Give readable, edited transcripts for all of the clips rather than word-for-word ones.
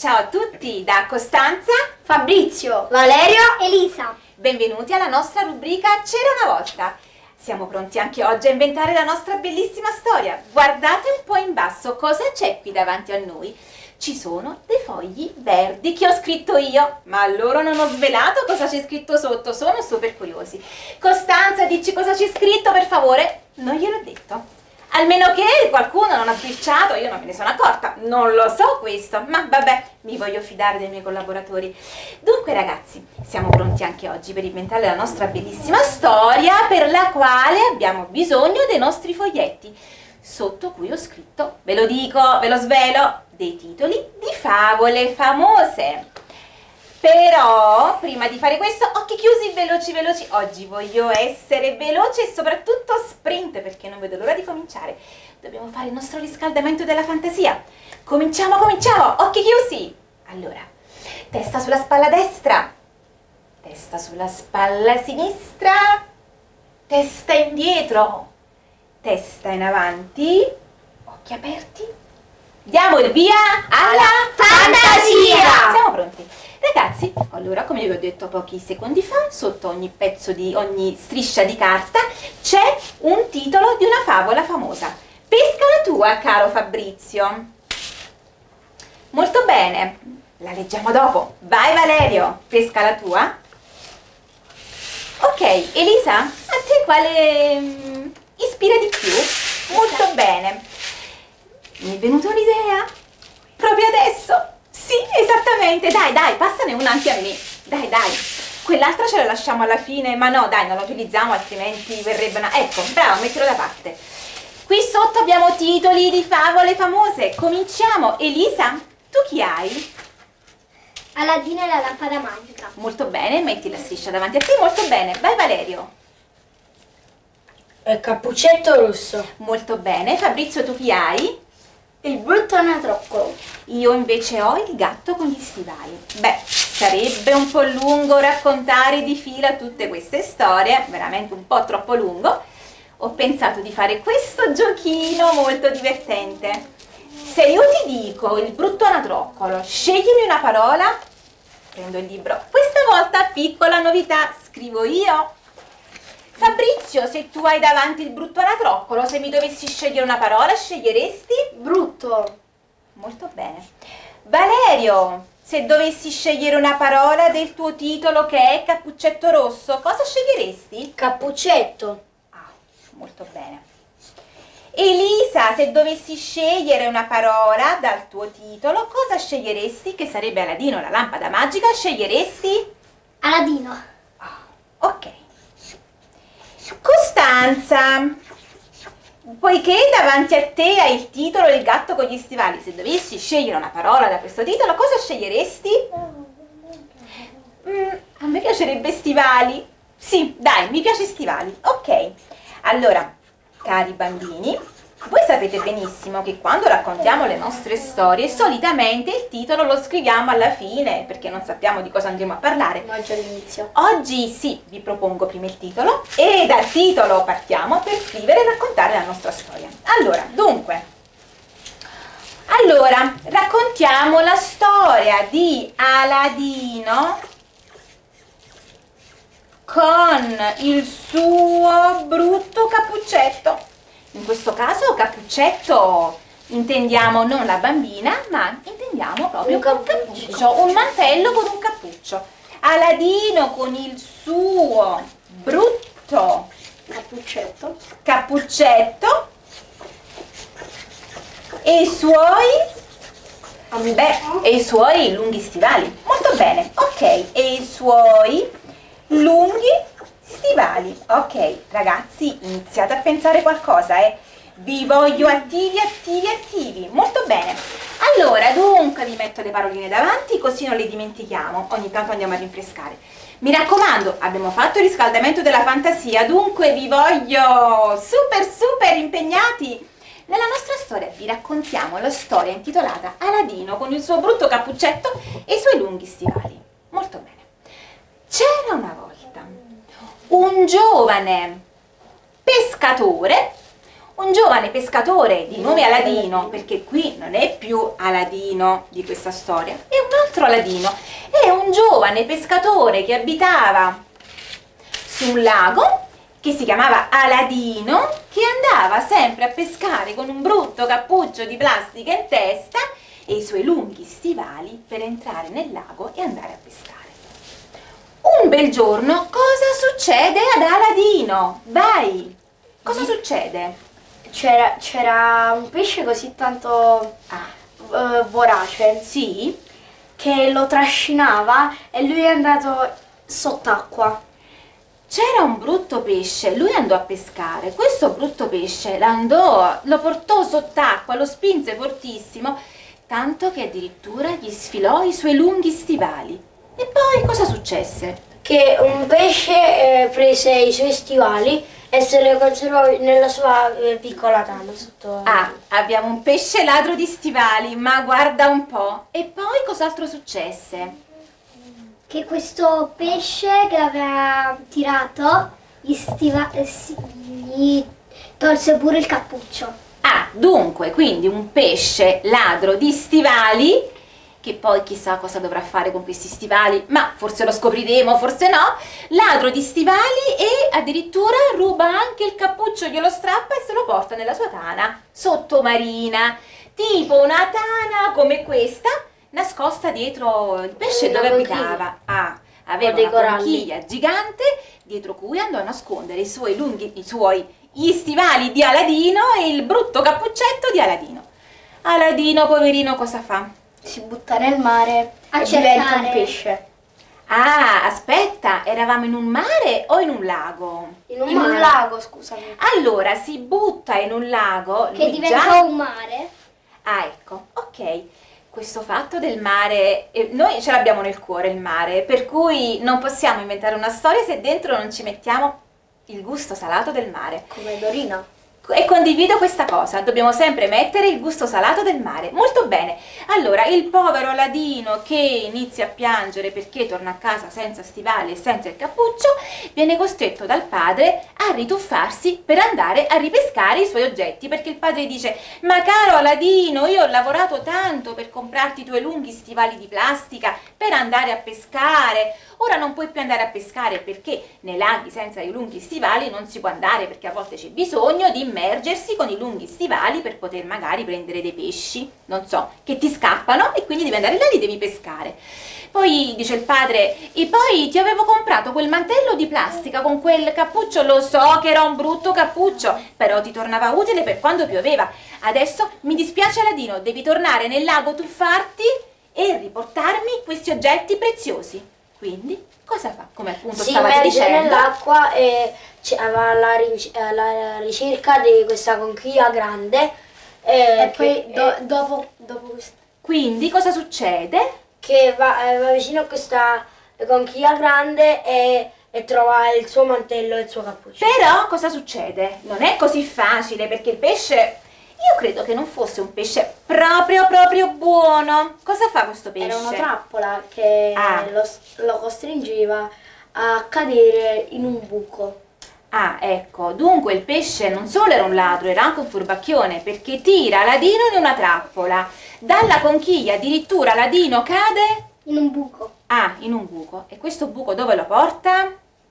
Ciao a tutti da Costanza, Fabrizio, Valerio, Elisa. Benvenuti alla nostra rubrica C'era una volta. Siamo pronti anche oggi a inventare la nostra bellissima storia. Guardate un po' in basso cosa c'è qui davanti a noi. Ci sono dei fogli verdi che ho scritto io, ma a loro non ho svelato cosa c'è scritto sotto, sono super curiosi. Costanza, dici cosa c'è scritto per favore? Non gliel'ho detto. Almeno che qualcuno non ha sbirciato, io non me ne sono accorta, non lo so questo, ma vabbè, mi voglio fidare dei miei collaboratori. Dunque ragazzi, siamo pronti anche oggi per inventare la nostra bellissima storia per la quale abbiamo bisogno dei nostri foglietti, sotto cui ho scritto, ve lo dico, ve lo svelo, dei titoli di favole famose. Però, prima di fare questo, occhi chiusi, veloci veloci, oggi voglio essere veloce e soprattutto sprint, perché non vedo l'ora di cominciare. Dobbiamo fare il nostro riscaldamento della fantasia. Cominciamo, occhi chiusi. Allora, testa sulla spalla destra, testa sulla spalla sinistra, testa indietro, testa in avanti, occhi aperti. Diamo il via alla fantasia! Siamo pronti? Ragazzi, allora come vi ho detto pochi secondi fa, sotto ogni pezzo di ogni striscia di carta c'è un titolo di una favola famosa. Pesca la tua, caro Fabrizio. Molto bene, la leggiamo dopo. Vai Valerio, pesca la tua. Ok, Elisa, a te quale ispira di più? Molto bene. Mi è venuta un'idea proprio adesso. Sì, esattamente, dai, passane una anche a me, dai, quell'altra ce la lasciamo alla fine, ma no, dai, non la utilizziamo, altrimenti verrebbe una... Ecco, bravo, mettilo da parte. Qui sotto abbiamo titoli di favole famose, cominciamo. Elisa, tu chi hai? Aladino e la lampada magica. Molto bene, metti la striscia davanti a te, molto bene. Vai Valerio. Cappuccetto rosso. Molto bene, Fabrizio, tu chi hai? Il brutto anatroccolo. Io invece ho il gatto con gli stivali. Beh, sarebbe un po' lungo raccontare di fila tutte queste storie, veramente un po' troppo lungo. Ho pensato di fare questo giochino molto divertente. Se io ti dico il brutto anatroccolo, sceglimi una parola, prendo il libro. Questa volta, piccola novità, scrivo io. Fabrizio, se tu hai davanti il brutto anatroccolo, se mi dovessi scegliere una parola, sceglieresti? Brutto. Molto bene. Valerio, se dovessi scegliere una parola del tuo titolo che è Cappuccetto Rosso, cosa sceglieresti? Cappuccetto. Ah, molto bene. Elisa, se dovessi scegliere una parola dal tuo titolo, cosa sceglieresti? Che sarebbe Aladino, la lampada magica, sceglieresti? Aladino. Ah, ok. Costanza, poiché davanti a te hai il titolo Il gatto con gli stivali, se dovessi scegliere una parola da questo titolo, cosa sceglieresti? A me piacerebbe stivali. Sì, dai, mi piace stivali. Ok, allora, cari bambini, voi sapete benissimo che quando raccontiamo le nostre storie, solitamente il titolo lo scriviamo alla fine, perché non sappiamo di cosa andremo a parlare. Oggi all'inizio. Oggi sì, vi propongo prima il titolo e dal titolo partiamo per scrivere e raccontare la nostra storia. Allora, raccontiamo la storia di Aladino con il suo brutto cappuccetto. In questo caso cappuccetto intendiamo non la bambina, ma intendiamo proprio un cappuccio, un mantello con un cappuccio. Aladino con il suo brutto cappuccetto e i suoi lunghi stivali. Molto bene, ok, e i suoi lunghi stivali. Ok, ragazzi, iniziate a pensare qualcosa, Vi voglio attivi. Molto bene. Allora, dunque, vi metto le paroline davanti così non le dimentichiamo. Ogni tanto andiamo a rinfrescare. Mi raccomando, abbiamo fatto il riscaldamento della fantasia, dunque vi voglio super impegnati. Nella nostra storia vi raccontiamo la storia intitolata Aladino con il suo brutto cappuccetto e i suoi lunghi stivali. Molto bene. C'era una volta un giovane pescatore un giovane pescatore di nome Aladino, perché qui non è più Aladino di questa storia, è un altro Aladino, è un giovane pescatore che abitava su un lago, che si chiamava Aladino, che andava sempre a pescare con un brutto cappuccio di plastica in testa e i suoi lunghi stivali per entrare nel lago e andare a pescare. Un bel giorno, cosa succede ad Aladino? Vai! Cosa succede? C'era un pesce così tanto vorace Sì? che lo trascinava e lui è andato sott'acqua. C'era un brutto pesce, lui andò a pescare, questo brutto pesce lo portò sott'acqua, lo spinse fortissimo, tanto che addirittura gli sfilò i suoi lunghi stivali. E poi cosa successe? Che un pesce prese i suoi stivali e se li conservò nella sua piccola tana sotto. Ah, abbiamo un pesce ladro di stivali, ma guarda un po'. E poi cos'altro successe? Che questo pesce che aveva tirato gli tolse pure il cappuccio. Ah, dunque, quindi un pesce ladro di stivali, che poi chissà cosa dovrà fare con questi stivali, ma forse lo scopriremo, forse no, ladro di stivali e addirittura ruba anche il cappuccio, glielo strappa e se lo porta nella sua tana sottomarina, tipo una tana come questa, nascosta dietro il pesce dove abitava. Ah, aveva una conchiglia gigante dietro cui andò a nascondere gli stivali di Aladino e il brutto cappuccetto di Aladino. Aladino, poverino, cosa fa? Si butta nel mare A e diventa un cercare. pesce. Ah, aspetta, eravamo in un mare o in un lago? In un lago, scusami. Allora, si butta in un lago, Che lui diventò già... un mare. Ah, ecco, ok. Questo fatto del mare, noi ce l'abbiamo nel cuore il mare, per cui non possiamo inventare una storia se dentro non ci mettiamo il gusto salato del mare. Come Dorina. E condivido questa cosa, dobbiamo sempre mettere il gusto salato del mare. Molto bene. Allora, il povero Aladino che inizia a piangere perché torna a casa senza stivali e senza il cappuccio, viene costretto dal padre a rituffarsi per andare a ripescare i suoi oggetti, perché il padre dice: ma caro Aladino, io ho lavorato tanto per comprarti i tuoi lunghi stivali di plastica per andare a pescare, ora non puoi più andare a pescare perché nei laghi senza i lunghi stivali non si può andare, perché a volte c'è bisogno di immergersi con i lunghi stivali per poter magari prendere dei pesci, non so, che ti scappano e quindi devi andare là e devi pescare. Poi dice il padre: e poi ti avevo comprato quel mantello di plastica con quel cappuccio, lo so che era un brutto cappuccio, però ti tornava utile per quando pioveva. Adesso mi dispiace Aladino, devi tornare nel lago, tuffarti e riportarmi questi oggetti preziosi. Quindi cosa fa? Come appunto stavate Si dicendo. immerge nell'acqua e va alla ricerca di questa conchiglia grande E che, poi dopo questo. Quindi cosa succede? che va vicino a questa conchiglia grande e trova il suo mantello e il suo cappuccio. Però cosa succede? Non è così facile, perché il pesce, io credo che non fosse un pesce proprio buono. Cosa fa questo pesce? Era una trappola che Ah. lo costringeva a cadere in un buco. Ah, ecco, dunque il pesce non solo era un ladro, era anche un furbacchione, perché tira Aladino in una trappola. Dalla conchiglia addirittura Aladino cade, In un buco. in un buco. E questo buco dove lo porta?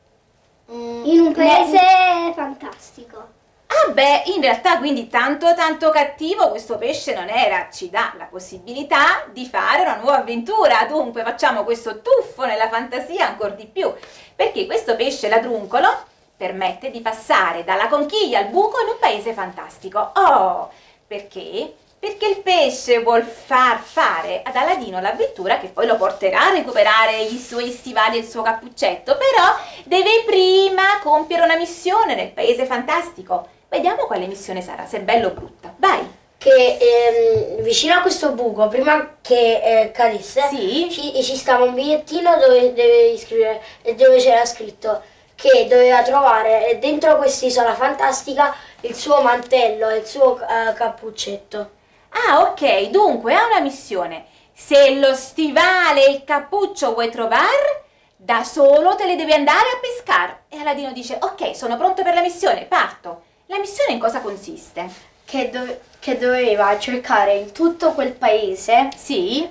In un paese fantastico. Ah beh, in realtà quindi tanto cattivo questo pesce non era, ci dà la possibilità di fare una nuova avventura. Dunque facciamo questo tuffo nella fantasia ancora di più, perché questo pesce ladruncolo permette di passare dalla conchiglia al buco in un paese fantastico. Oh, perché? Perché il pesce vuol far fare ad Aladino l'avventura che poi lo porterà a recuperare i suoi stivali e il suo cappuccetto, però deve prima compiere una missione nel paese fantastico. Vediamo quale missione sarà, se è bella o brutta. Vai! Che vicino a questo buco, prima che cadesse, Sì. ci stava un bigliettino dove deve scrivere e dove c'era scritto che doveva trovare dentro quest'isola fantastica il suo mantello e il suo cappuccetto. Ah, ok, dunque ha una missione. Se lo stivale e il cappuccio vuoi trovare, da solo te le devi andare a pescare. E Aladino dice: ok, sono pronto per la missione, parto. La missione in cosa consiste? Che doveva cercare in tutto quel paese Sì?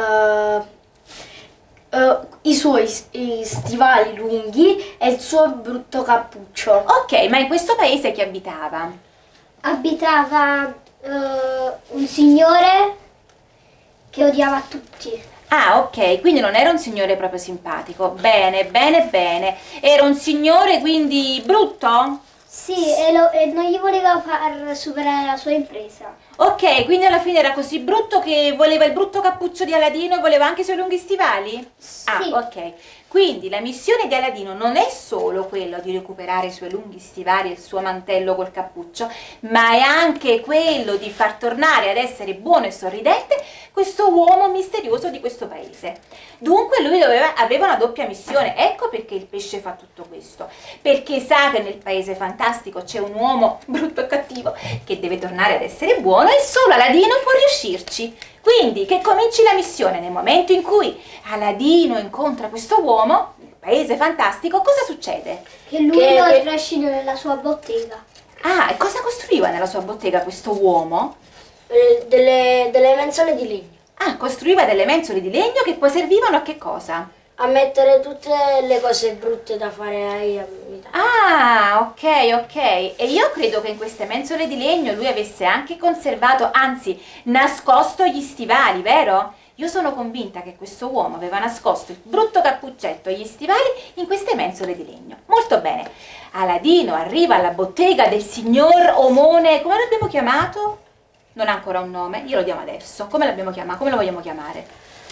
i suoi stivali lunghi e il suo brutto cappuccio. Ok, ma in questo paese chi abitava? Abitava un signore che odiava tutti. Ah, ok, quindi non era un signore proprio simpatico. Bene, bene, bene. Era un signore quindi brutto? Sì, e non gli voleva far superare la sua impresa. Ok, quindi alla fine era così brutto che voleva il brutto cappuccio di Aladino e voleva anche i suoi lunghi stivali? Sì. Ah, ok. Quindi la missione di Aladino non è solo quella di recuperare i suoi lunghi stivali e il suo mantello col cappuccio, ma è anche quello di far tornare ad essere buono e sorridente questo uomo misterioso di questo paese. Dunque lui aveva una doppia missione, ecco perché il pesce fa tutto questo, perché sa che nel paese fantastico c'è un uomo brutto e cattivo che deve tornare ad essere buono e solo Aladino può riuscirci. Quindi che cominci la missione nel momento in cui Aladino incontra questo uomo, nel paese fantastico, cosa succede? Che lui lo trascina nella sua bottega. Ah, e cosa costruiva nella sua bottega questo uomo? Delle mensole di legno. Ah, costruiva delle mensole di legno che poi servivano a che cosa? A mettere tutte le cose brutte da fare ai abitati. Ah, ok, ok. E io credo che in queste mensole di legno lui avesse anche conservato, anzi, nascosto gli stivali, vero? Io sono convinta che questo uomo aveva nascosto il brutto cappuccetto e gli stivali in queste mensole di legno. Molto bene. Aladino arriva alla bottega del signor Omone, come l'abbiamo chiamato? Non ha ancora un nome, glielo diamo adesso. Come l'abbiamo chiamato? Come lo vogliamo chiamare?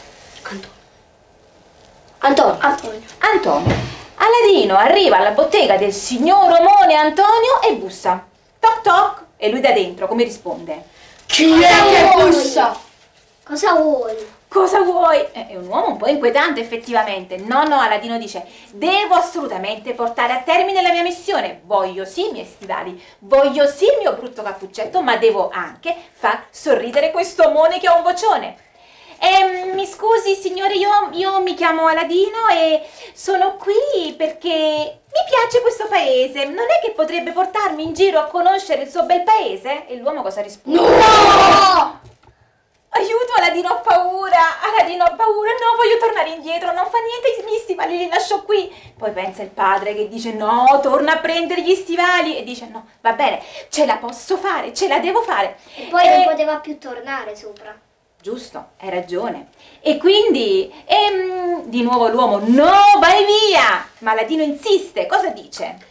Antonio. Antonio. Aladino arriva alla bottega del signor Omone Antonio e bussa. Toc toc. E lui da dentro come risponde? Chi è che bussa? Cosa vuoi? Cosa vuoi? È un uomo un po' inquietante effettivamente. No, no, Aladino dice, devo assolutamente portare a termine la mia missione. Voglio sì i miei stivali, voglio sì il mio brutto cappuccetto, ma devo anche far sorridere questo omone che ha un vocione. Mi scusi signore, io mi chiamo Aladino e sono qui perché mi piace questo paese. Non è che potrebbe portarmi in giro a conoscere il suo bel paese? E l'uomo cosa risponde? No! Aiuto, Aladino, ho paura, no, voglio tornare indietro, non fa niente, i miei stivali li lascio qui. Poi pensa il padre che dice no, torna a prendere gli stivali e dice no, va bene, ce la posso fare, ce la devo fare. E poi non poteva più tornare sopra. Giusto, hai ragione. E quindi, di nuovo l'uomo, no, vai via! Ma Aladino insiste, cosa dice?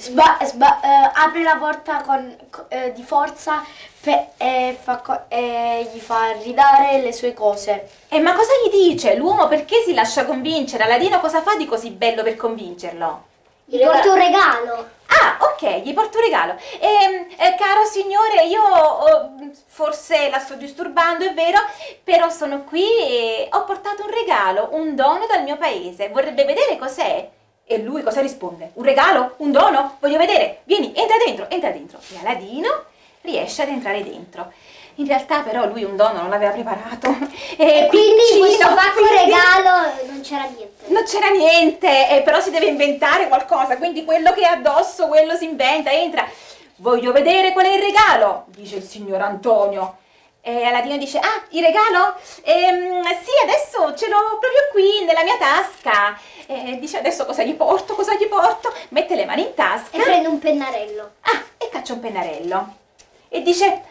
Apre la porta di forza e gli fa ridare le sue cose. Ma cosa gli dice? L'uomo perché si lascia convincere? Aladino cosa fa di così bello per convincerlo? Gli porto un regalo. Ah, ok, gli porto un regalo. Caro signore, io forse la sto disturbando, è vero, però sono qui e ho portato un regalo, un dono dal mio paese. Vorrebbe vedere cos'è? E lui cosa risponde? Un regalo? Un dono? Voglio vedere. Vieni, entra dentro, entra dentro. E Aladino riesce ad entrare dentro. In realtà però lui un dono non l'aveva preparato. E quindi in questo pacco regalo non c'era niente. Non c'era niente, però si deve inventare qualcosa, quindi quello che è addosso, quello si inventa, entra. Voglio vedere qual è il regalo, dice il signor Antonio. E Aladino dice, ah, il regalo? Sì, adesso ce l'ho proprio qui nella mia tasca. Dice, adesso cosa gli porto, cosa gli porto? Mette le mani in tasca. E prende un pennarello. Ah, e caccia un pennarello. E dice,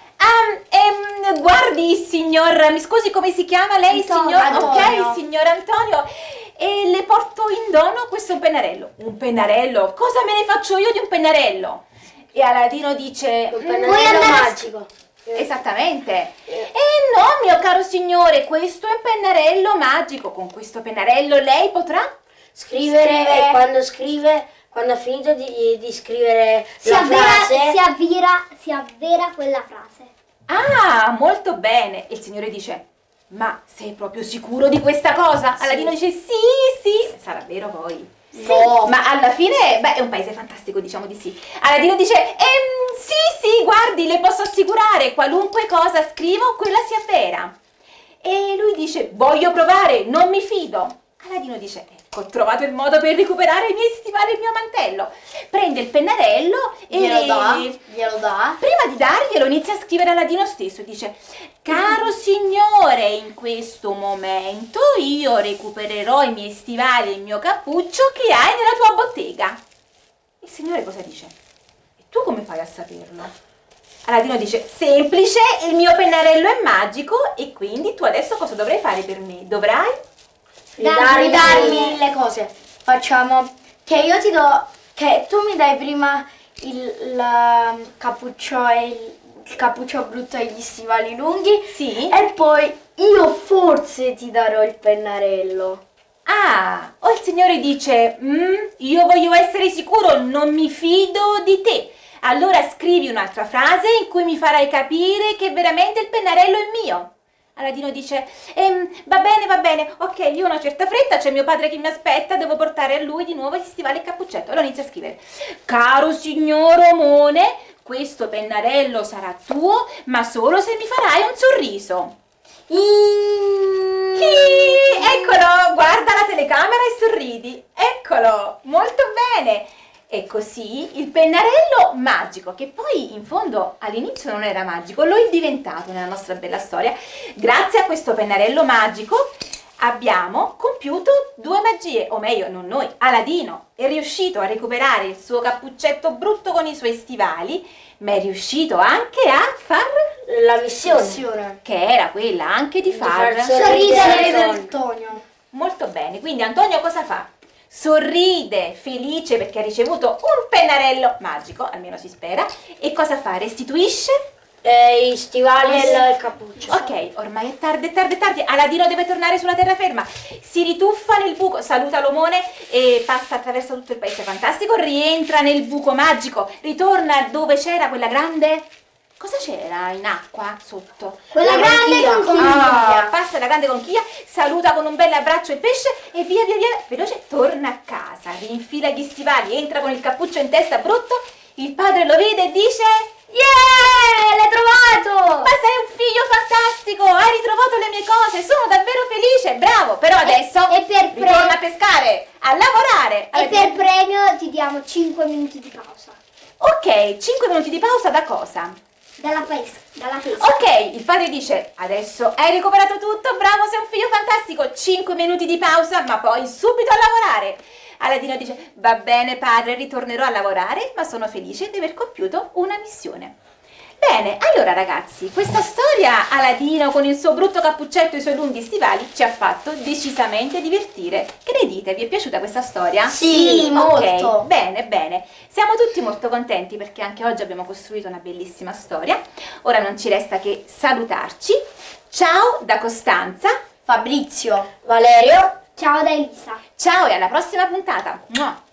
guardi signor, mi scusi come si chiama lei? Signor Antonio. Ok, signor Antonio. E le porto in dono questo pennarello. Un pennarello? Cosa me ne faccio io di un pennarello? E Aladino dice, Un pennarello magico. esattamente. No, mio caro signore, questo è un pennarello magico. Con questo pennarello lei potrà Scrivere e quando ha finito di scrivere la frase, si avvera quella frase. Ah, molto bene. E il signore dice, ma sei proprio sicuro di questa cosa? Sì. Aladino dice, sì, sì. Sarà vero poi? No. Ma alla fine, beh, è un paese fantastico, diciamo di sì. Aladino dice, sì, guardi, le posso assicurare, qualunque cosa scrivo, quella si avvera. E lui dice, voglio provare, non mi fido. Aladino dice, ecco, ho trovato il modo per recuperare i miei stivali e il mio mantello. Prende il pennarello e glielo dà. prima di darglielo inizia a scrivere Aladino stesso. Dice, caro signore, in questo momento io recupererò i miei stivali e il mio cappuccio che hai nella tua bottega. Il signore cosa dice? E tu come fai a saperlo? Aladino dice, semplice, il mio pennarello è magico e quindi tu adesso cosa dovrai fare per me? Dovrai ridarmi le cose. Facciamo che io ti do, che tu mi dai prima il cappuccio e il cappuccio brutto e gli stivali lunghi. Sì. E poi io forse ti darò il pennarello. Ah, o il signore dice, io voglio essere sicuro, non mi fido di te. Allora scrivi un'altra frase in cui mi farai capire che veramente il pennarello è mio. Aladino dice, va bene, ok, io ho una certa fretta, c'è mio padre che mi aspetta, devo portare a lui di nuovo gli stivali e il cappuccetto. Allora inizia a scrivere, caro signor Omone, questo pennarello sarà tuo, ma solo se mi farai un sorriso. Eccolo, guarda la telecamera e sorridi, eccolo, molto bene. E così il pennarello magico, che poi in fondo all'inizio non era magico, lo è diventato nella nostra bella storia. Grazie a questo pennarello magico abbiamo compiuto 2 magie, o meglio non noi, Aladino è riuscito a recuperare il suo cappuccetto brutto con i suoi stivali, ma è riuscito anche a far La missione. che era quella anche di far sorridere Antonio. molto bene. Quindi Antonio cosa fa? Sorride, felice perché ha ricevuto un pennarello magico, almeno si spera, e cosa fa? Restituisce? I stivali e il cappuccio. Ok, ormai è tardi, Aladino deve tornare sulla terraferma, si rituffa nel buco, saluta l'omone e passa attraverso tutto il paese fantastico, rientra nel buco magico, ritorna dove c'era quella grande... Cosa c'era in acqua sotto? Quella grande Ah, passa la grande conchiglia, saluta con un bel abbraccio il pesce e via, veloce, torna a casa, rinfila gli stivali, entra con il cappuccio in testa brutto, il padre lo vede e dice... Yeah, l'hai trovato! Ma sei un figlio fantastico, hai ritrovato le mie cose, sono davvero felice, bravo, però adesso e per ritorna a pescare, a lavorare. E per premio ti diamo 5 minuti di pausa. Ok, 5 minuti di pausa da cosa? Dalla pesca. Ok, il padre dice, adesso hai recuperato tutto, bravo, sei un figlio fantastico, 5 minuti di pausa, ma poi subito a lavorare. Aladino dice, va bene padre, ritornerò a lavorare, ma sono felice di aver compiuto una missione. Bene, allora ragazzi, questa storia Aladino con il suo brutto cappuccetto e i suoi lunghi stivali ci ha fatto decisamente divertire. Che ne dite? Vi è piaciuta questa storia? Sì, molto. Ok, bene. Siamo tutti molto contenti perché anche oggi abbiamo costruito una bellissima storia. Ora non ci resta che salutarci. Ciao da Costanza, Fabrizio, Valerio. Ciao da Elisa. ciao e alla prossima puntata. Mua.